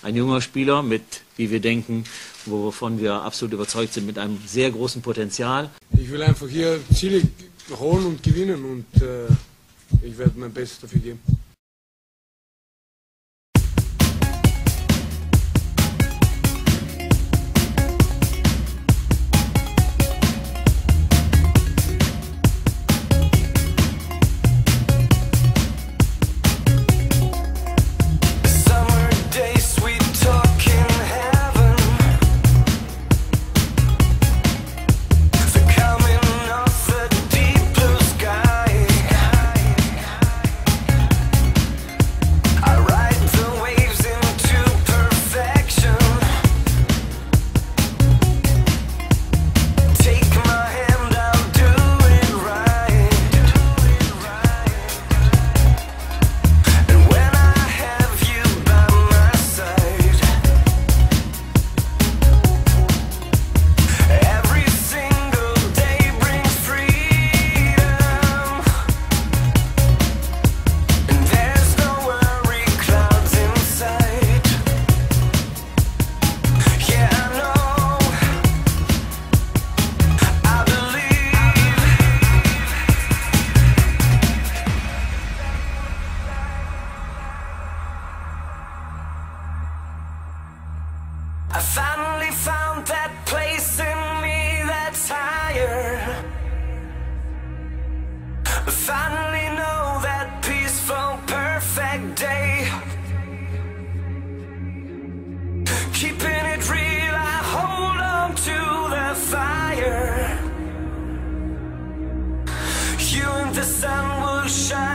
ein junger Spieler mit, wie wir denken, wovon wir absolut überzeugt sind, mit einem sehr großen Potenzial. Ich will einfach hier Ziele holen und gewinnen und ich werde mein Bestes dafür geben. I finally found that place in me that's higher. I finally know that peaceful, perfect day. Keeping it real, I hold on to the fire. You and the sun will shine.